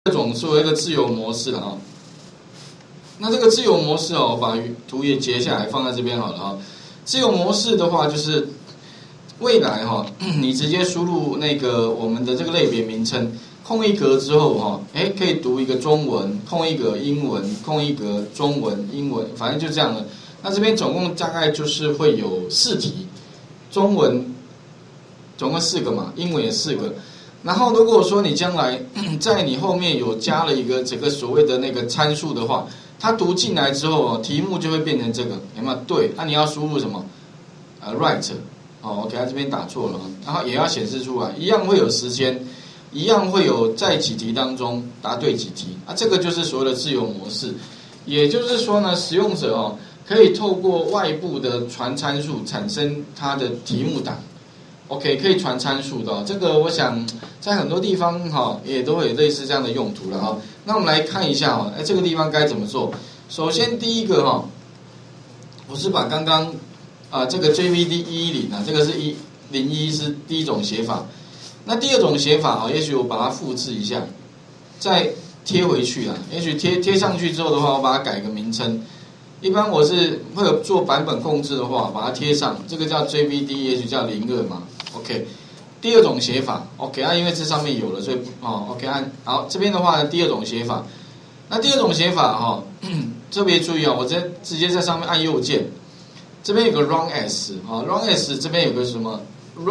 这种所谓的自由模式了哈。那这个自由模式哦，我把图也截下来放在这边好了哈。自由模式的话，就是未来哈，你直接输入那个我们的这个类别名称，空一格之后哈，可以读一个中文，空一格英文，空一格中文英文，反正就这样的。那这边总共大概就是会有4题，中文总共4个嘛，英文也4个。然后如果说你将来在你后面有加了一个这个所谓的那个参数的话，它读进来之后题目就会变成这个，有没有？对，那你要输入什么？right， 我给它这边打错了，然后也要显示出来，一样会有时间，一样会有在几题当中答对几题，这个就是所谓的自由模式。也就是说呢，使用者可以透过外部的传参数产生它的题目档。OK， 可以传参数的，这个我想在很多地方也都会有类似这样的用途了哈。那我们来看一下这个地方该怎么做。首先第一个我是把刚刚这个 JVD 110这个是101是第一种写法。那第二种写法也许我把它复制一下，再贴回去啦。也许贴上去之后的话，我把它改个名称。一般我是会有做版本控制的话，把它贴上，这个叫 JVD， 也许叫02嘛。OK， 第二种写法 ，OK， 因为这上面有了，所以OK， 好，这边的话呢，第二种写法，那第二种写法特别注意我直接在上面按右键，这边有个 run as，run as 这边有个什么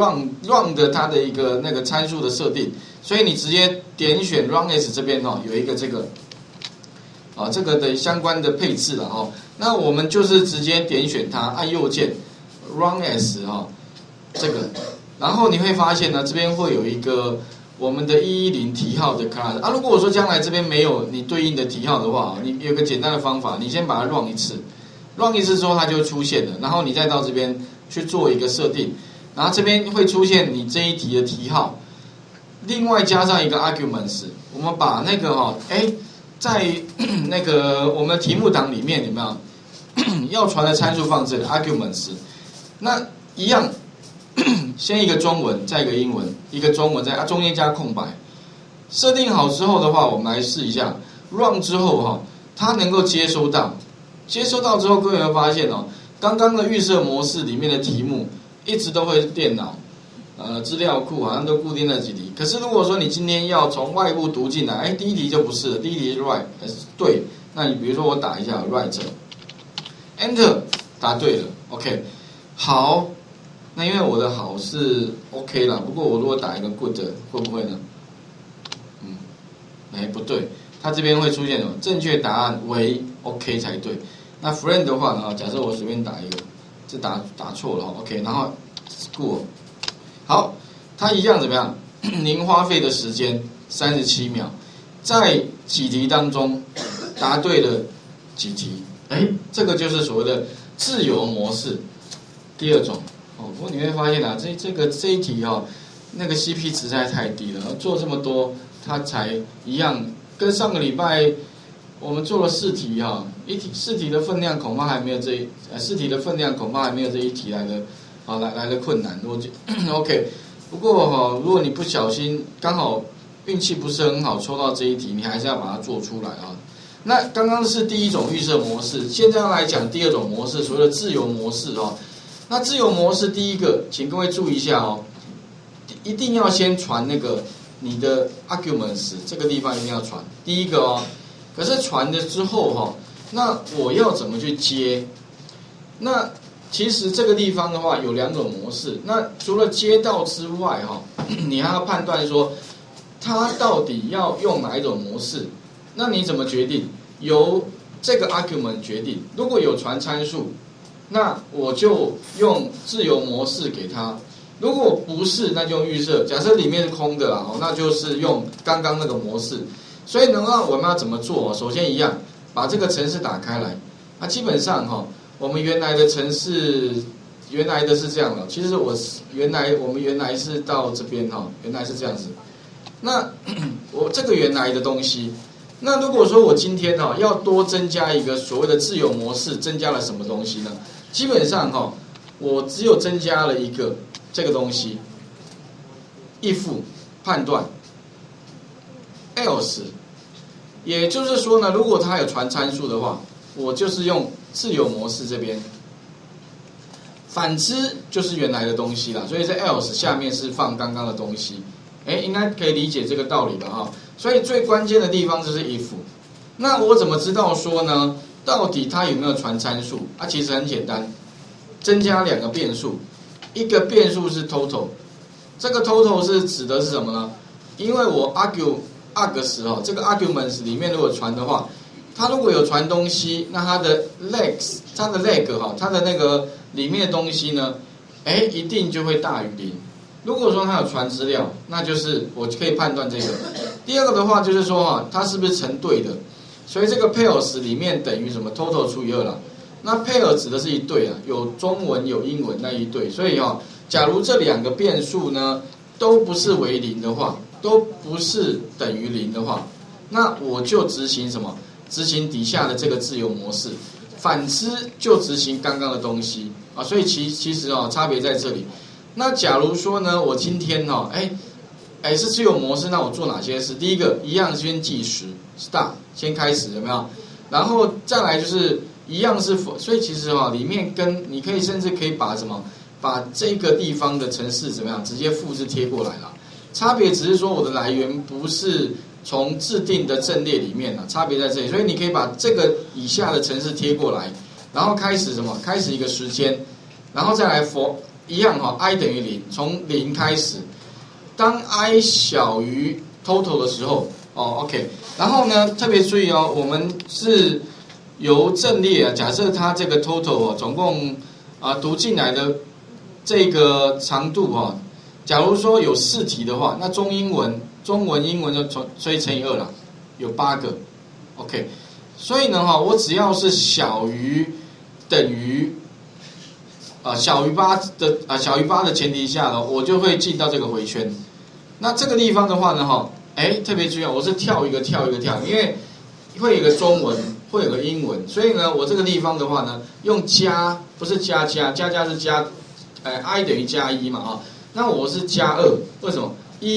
run 的它的一个那个参数的设定，所以你直接点选 run as 这边有一个这个这个的相关的配置了那我们就是直接点选它，按右键 run as 这个。然后你会发现呢，这边会有一个我们的110题号的 class 如果我说将来这边没有你对应的题号的话，你有个简单的方法，你先把它 run 一次之后它就会出现了，然后你再到这边去做一个设定，然后这边会出现你这一题的题号，另外加上一个 arguments， 我们把那个在那个我们的题目档里面有没有要传的参数放这里 arguments， 那一样。先一个中文，再一个英文，一个中文，中间加空白。设定好之后的话，我们来试一下 run 之后它能够接收到之后，各位会发现刚刚的预设模式里面的题目一直都会是电脑资料库好像都固定那几题。可是如果说你今天要从外部读进来，第一题就不是了，第一题是 right， 对。那你比如说我打一下 right enter 答对了 ，OK， 好。那因为我的好是 OK 啦，不过我如果打一个 good 会不会呢？不对，它这边会出现什么？正确答案为 OK 才对。那 friend 的话呢？假设我随便打一个，这打错了 OK， 然后 school， 好，它一样怎么样？您花费的时间37秒，在几题当中答对了几题？这个就是所谓的自由模式。第二种。不过你会发现这一题那个 CP 值实在太低了，做这么多，它才一样。跟上个礼拜我们做了4题4题的分量恐怕还没有4题的分量恐怕还没有这一题来的困难。OK， 不过如果你不小心刚好运气不是很好抽到这一题，你还是要把它做出来那刚刚是第一种预设模式，现在要来讲第二种模式，所谓的自由模式那自由模式第一个，请各位注意一下一定要先传那个你的 arguments， 这个地方一定要传第一个可是传了之后那我要怎么去接？那其实这个地方的话有2种模式。那除了接到之外你还要判断说它到底要用哪一种模式。那你怎么决定？由这个 argument 决定。如果有传参数，那我就用自由模式给它，如果不是，那就用预设。假设里面是空的啦，那就是用刚刚那个模式。所以呢，我们要怎么做？首先一样，把这个程式打开来。基本上我们原来的程式原来的是这样的。其实我们原来是到这边原来是这样子。那我这个原来的东西。那如果说我今天要多增加一个所谓的自由模式，增加了什么东西呢？基本上我只有增加了一个这个东西 ，if 判断 ，else 也就是说呢，如果它有传参数的话，我就是用自由模式这边。反之就是原来的东西啦，所以在 else 下面是放刚刚的东西，应该可以理解这个道理吧哈。所以最关键的地方就是 if。那我怎么知道说呢？到底它有没有传参数？其实很简单，增加2个变数，一个变数是 total， 这个 total 是指的是什么呢？因为我 arg 时这个 arguments 里面如果传的话，它如果有传东西，那它的 legs， 它的 leg 它的那个里面的东西呢，一定就会大于0。如果说它有传资料，那就是我可以判断这个。第二个的话就是说它是不是成对的？所以这个 pairs 里面等于什么 total 除以2啦。那 pair 指的是一对有中文有英文那一对。所以假如这2个变数呢都不是为0的话，都不是等于0的话，那我就执行什么？执行底下的这个自由模式。反之就执行刚刚的东西所以其实差别在这里。那假如说呢，我今天是自由模式，那我做哪些事？第一个一样先计时 start 先开始有没有？然后再来就是一样是所以其实里面跟你可以甚至可以把把这个地方的程式怎么样直接复制贴过来了。差别只是说我的来源不是从制定的阵列里面差别在这里。所以你可以把这个以下的程式贴过来，然后开始什么？开始一个时间，然后再来 for 一样i 等于0，从0开始。当 i 小于 total 的时候，OK。然后呢，特别注意我们是由阵列假设它这个 total 总共读进来的这个长度假如说有4题的话，那中文、英文所以乘以2啦，有8个 ，OK。所以呢我只要是小于等于小于8的前提下我就会进到这个回圈。那这个地方的话呢特别注意我是跳一个，因为会有一个中文，会有个英文，所以呢我这个地方的话呢用加，不是加是加i 等于加1嘛那我是加2，为什么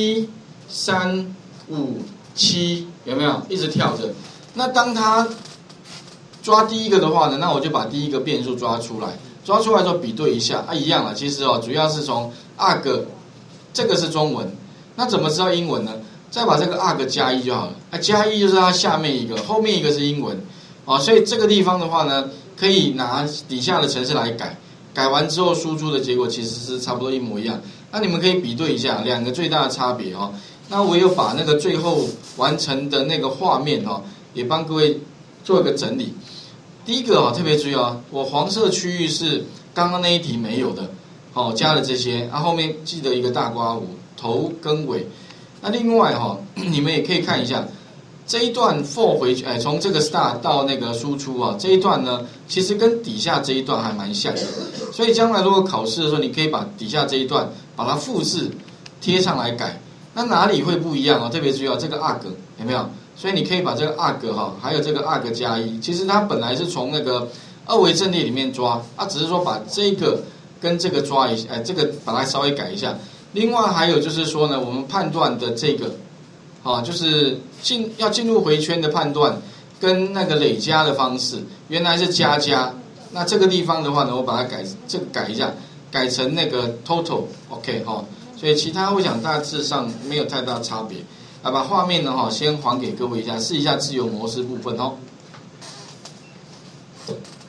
？1、3、5、7有没有一直跳着？那当它抓第一个的话呢，那我就把第一个变数抓出来之后比对一下一样了。其实主要是从 arg 这个是中文，那怎么知道英文呢？再把这个 arg 加1就好了。加1就是它下面一个，后面一个是英文所以这个地方的话呢，可以拿底下的程式来改，改完之后输出的结果其实是差不多一模一样。那你们可以比对一下2个最大的差别那我有把那个最后完成的那个画面也帮各位做一个整理。第一个特别注意我黄色区域是刚刚那一题没有的加了这些后面记得一个大括弧头跟尾。那另外你们也可以看一下这一段 for 回去从这个 start 到那个输出这一段呢其实跟底下这一段还蛮像的。所以将来如果考试的时候，你可以把底下这一段把它复制贴上来改。那哪里会不一样特别注意这个 arg 有没有？所以你可以把这个 arg 还有这个 arg 加1，其实它本来是从那个2维阵列里面抓只是说把这个跟这个抓一下这个把它稍微改一下。另外还有就是说呢，我们判断的这个就是要进入回圈的判断跟那个累加的方式，原来是加，那这个地方的话呢，我把它改一下，改成那个 total OK 所以其他我想大致上没有太大差别。把画面呢先还给各位一下，试一下自由模式部分